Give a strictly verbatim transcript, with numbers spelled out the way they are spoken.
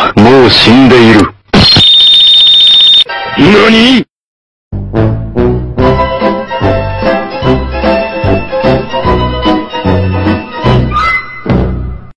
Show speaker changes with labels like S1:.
S1: もう死んでいる。何？